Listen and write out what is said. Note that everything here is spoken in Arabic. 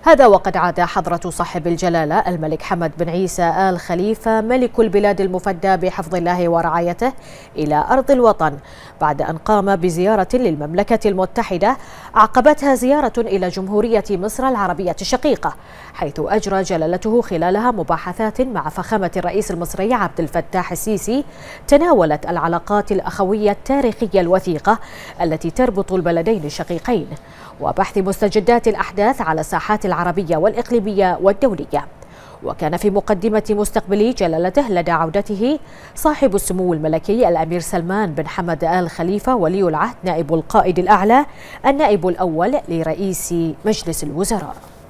هذا وقد عاد حضرة صاحب الجلالة الملك حمد بن عيسى آل خليفة ملك البلاد المفدى بحفظ الله ورعايته إلى أرض الوطن بعد أن قام بزيارة للمملكة المتحدة عقبتها زيارة إلى جمهورية مصر العربية الشقيقة، حيث أجرى جلالته خلالها مباحثات مع فخامة الرئيس المصري عبد الفتاح السيسي تناولت العلاقات الأخوية التاريخية الوثيقة التي تربط البلدين الشقيقين، وبحث مستجدات الأحداث على الساحات العربية والإقليمية والدولية. وكان في مقدمة مستقبل جلالته لدى عودته صاحب السمو الملكي الأمير سلمان بن حمد آل خليفة ولي العهد نائب القائد الأعلى النائب الأول لرئيس مجلس الوزراء.